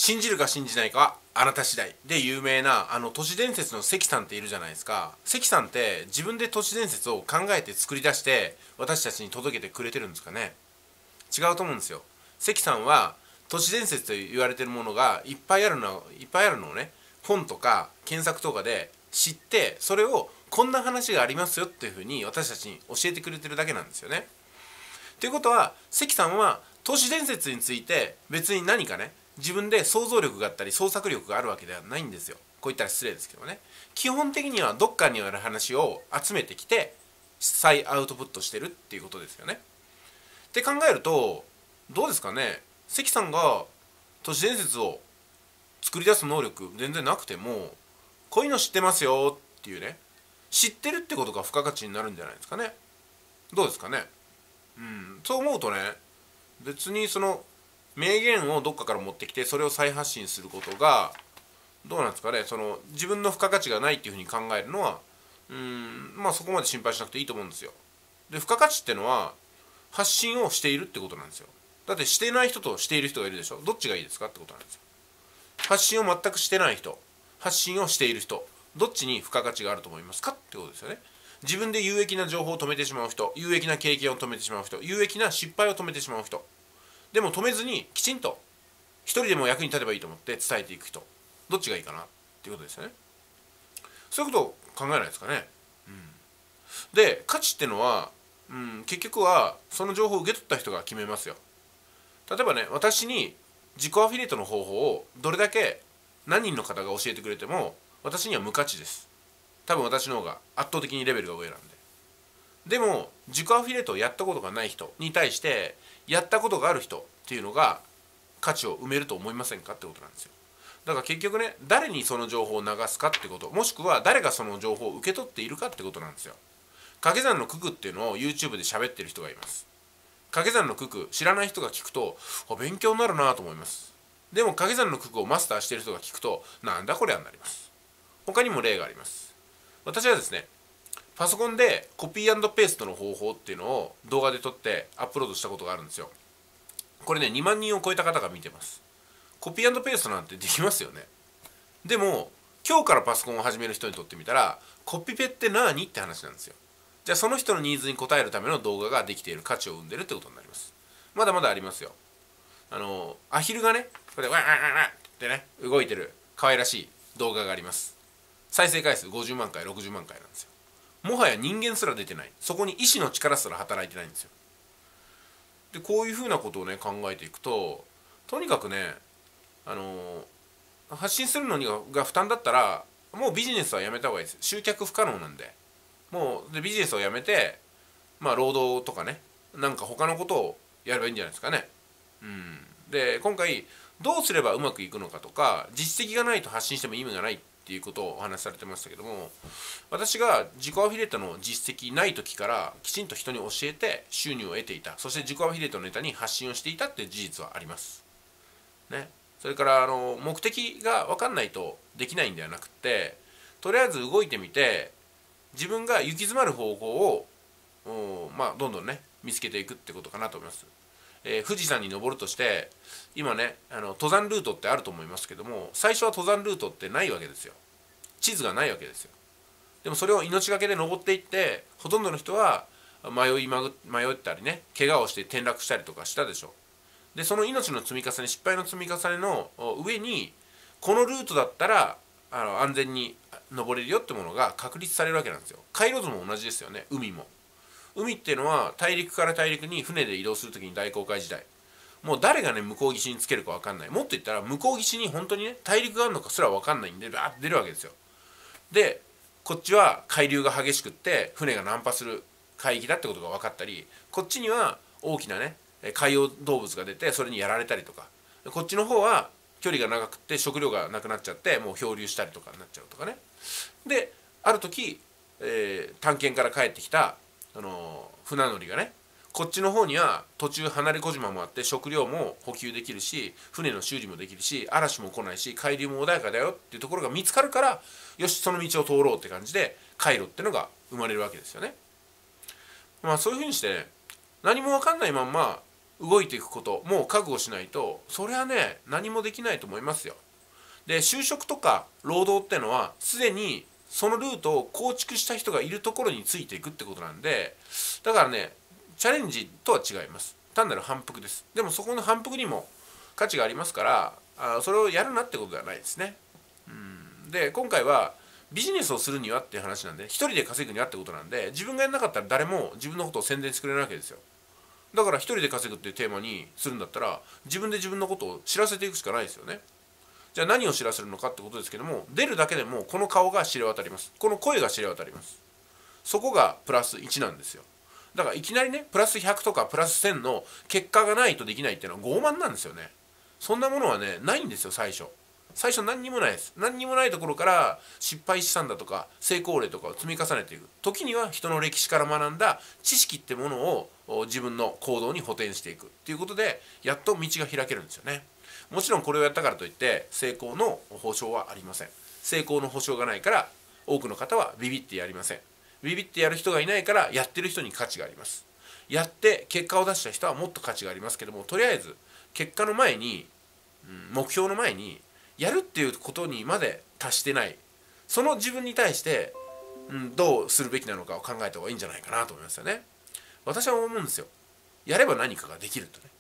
信じるか信じないかはあなた次第で有名な都市伝説の関さんっているじゃないですか。関さんって自分で都市伝説を考えて作り出して私たちに届けてくれてるんですかね。違うと思うんですよ。関さんは都市伝説と言われてるものがいっぱいあるのをね、本とか検索とかで知って、それをこんな話がありますよっていうふうに私たちに教えてくれてるだけなんですよね。ということは関さんは都市伝説について別に何かね、自分で想像力があったり創作力があるわけではないんですよ。こう言ったら失礼ですけどね。基本的にはどっかにある話を集めてきて再アウトプットしてるっていうことですよね。って考えるとどうですかね。関さんが都市伝説を作り出す能力全然なくても、こういうの知ってますよっていうね、知ってるってことが付加価値になるんじゃないですかね。どうですかね。そう思うとね、別にその名言をどっかから持ってきてそれを再発信することがどうなんですかね。その自分の付加価値がないっていうふうに考えるのはまあそこまで心配しなくていいと思うんですよ。で、付加価値ってのは発信をしているってことなんですよ。だってしていない人としている人がいるでしょ。どっちがいいですかってことなんですよ。発信を全くしてない人、発信をしている人、どっちに付加価値があると思いますかってことですよね。自分で有益な情報を止めてしまう人、有益な経験を止めてしまう人、有益な失敗を止めてしまう人、でも止めずにきちんと一人でも役に立てばいいと思って伝えていく人、どっちがいいかなっていうことですよね。そういうことを考えないですかね。で、価値ってのは、結局はその情報を受け取った人が決めますよ。例えばね、私に自己アフィリエイトの方法をどれだけ何人の方が教えてくれても私には無価値です。多分私の方が圧倒的にレベルが上なんで。でも自己アフィリエイトをやったことがない人に対してやったことがある人っていうのが価値を埋めると思いませんかってことなんですよ。だから結局ね、誰にその情報を流すかってこと、もしくは誰がその情報を受け取っているかってことなんですよ。掛け算の九九っていうのを YouTube で喋ってる人がいます。掛け算の九九知らない人が聞くと勉強になるなと思います。でも掛け算の九九をマスターしている人が聞くとなんだこれはなります。他にも例があります。私はですね、パソコンでコピー&ペーストの方法っていうのを動画で撮ってアップロードしたことがあるんですよ。これね、2万人を超えた方が見てます。コピー&ペーストなんてできますよね。でも今日からパソコンを始める人にとってみたらコピペって何って話なんですよ。じゃあその人のニーズに応えるための動画ができている、価値を生んでるってことになります。まだまだありますよ。アヒルがね、これでワンワンワンワンってね動いてる可愛らしい動画があります。再生回数50万回60万回なんですよ。もはや人間すら出てない、そこに意志の力すら働いてないんですよ。で、こういうふうなことをね考えていくと、とにかくね、発信するのが負担だったらもうビジネスはやめた方がいいです。集客不可能なんで。もうでビジネスをやめて、労働とかね、なんか他のことをやればいいんじゃないですかね。で、今回どうすればうまくいくのかとか、実績がないと発信しても意味がないっていうことをお話しされてましたけども、私が自己アフィリエイトの実績ない時からきちんと人に教えて収入を得ていた、そして自己アフィリエイトのネタに発信をしていたっていう事実はありますね。それから目的が分かんないとできないんではなくって、とりあえず動いてみて自分が行き詰まる方法をどんどんね見つけていくってことかなと思います。富士山に登るとして今ね登山ルートってあると思いますけども、最初は登山ルートってないわけですよ。地図がないわけですよ。でもそれを命がけで登っていって、ほとんどの人は迷ったりね、怪我をして転落したりとかしたでしょ。でその命の積み重ね、失敗の積み重ねの上にこのルートだったら安全に登れるよってものが確立されるわけなんですよ。回路図も同じですよね。海も、海っていうのは大陸から大陸に船で移動するときに大航海時代、もう誰がね向こう岸につけるか分かんない、もっと言ったら向こう岸に本当にね大陸があるのかすら分かんないんでバーって出るわけですよ。でこっちは海流が激しくって船が難破する海域だってことが分かったり、こっちには大きなね海洋動物が出てそれにやられたりとか、こっちの方は距離が長くって食料がなくなっちゃってもう漂流したりとかになっちゃうとかね。である時、探検から帰ってきた船乗りがね、こっちの方には途中離れ小島もあって食料も補給できるし船の修理もできるし嵐も来ないし海流も穏やかだよっていうところが見つかるから、よしその道を通ろうって感じで回路ってのが生まれるわけですよね。そういうふうにして、ね、何も分かんないまんま動いていくことも覚悟しないと、それはね何もできないと思いますよ。で就職とか労働ってのはすでにそのルートを構築した人がいるところについていくってことなんで、だからねチャレンジとは違います。単なる反復です。でもそこの反復にも価値がありますから、それをやるなってことではないですね。で今回はビジネスをするにはっていう話なんで、一人で稼ぐにはってことなんで、自分がやんなかったら誰も自分のことを宣伝してくれないわけですよ。だから一人で稼ぐっていうテーマにするんだったら、自分で自分のことを知らせていくしかないですよね。じゃあ何を知らせるのかってことですけども、出るだけでもこの顔が知れ渡ります。この声が知れ渡ります。そこがプラス1なんですよ。だからいきなりねプラス100とかプラス1000の結果がないとできないっていうのは傲慢なんですよね。そんなものはねないんですよ。最初何にもないです。何にもないところから失敗資産だとか成功例とかを積み重ねていく。時には人の歴史から学んだ知識ってものを自分の行動に補填していくっていうことで、やっと道が開けるんですよね。もちろんこれをやったからといって成功の保証はありません。成功の保証がないから多くの方はビビってやりません。ビビってやる人がいないからやってる人に価値があります。やって結果を出した人はもっと価値がありますけども、とりあえず結果の前に、目標の前にやるっていうことにまで達してない、その自分に対して、どうするべきなのかを考えた方がいいんじゃないかなと思いますよね。私は思うんですよ。やれば何かができるとね。